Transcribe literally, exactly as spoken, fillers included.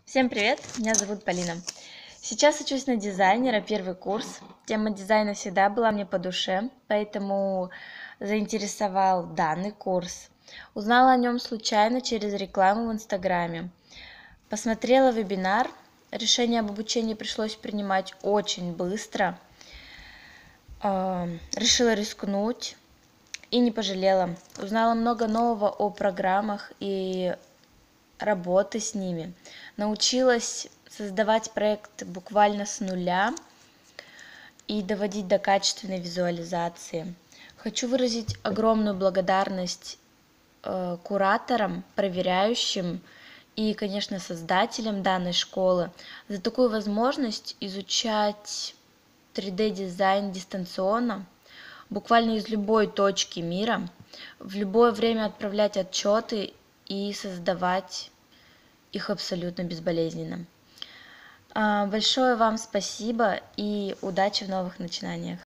Всем привет, меня зовут Полина. Сейчас учусь на дизайнера, первый курс. Тема дизайна всегда была мне по душе, поэтому заинтересовал данный курс. Узнала о нем случайно через рекламу в Инстаграме. Посмотрела вебинар, решение об обучении пришлось принимать очень быстро. Э, Решила рискнуть и не пожалела. Узнала много нового о программах и работы с ними. Научилась создавать проект буквально с нуля и доводить до качественной визуализации. Хочу выразить огромную благодарность э, кураторам, проверяющим и, конечно, создателям данной школы за такую возможность изучать три дэ-дизайн дистанционно, буквально из любой точки мира, в любое время отправлять отчеты и создавать их абсолютно безболезненно. А, Большое вам спасибо и удачи в новых начинаниях.